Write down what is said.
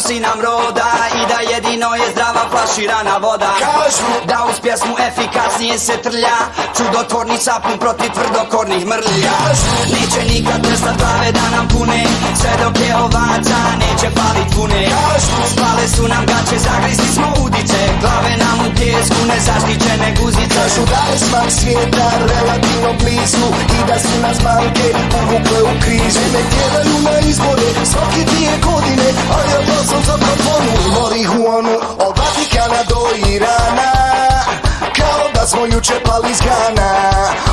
nosi nam roda i da jedino je zdrava flaširana voda. Kažu da uz pjesmu efikasnije se trlja, čudotvorni sapun protiv tvrdokornih mrlja. Neće nikad prestat glave da nam pune, sve dok je ovaca neće palit vune. Spale su nam gaće, zagrizni smo udice, glave nam u pjesku nezaštićene guzice. Kažu da je smak svijeta relativno blizu i da su nas banke uvukle u krizu. Ne tjeraju na izbore svake 2 godine, a ja glasam za platformu i marihuanu. Od Vatikana do Irana, kao da smo juče pali iz Gana.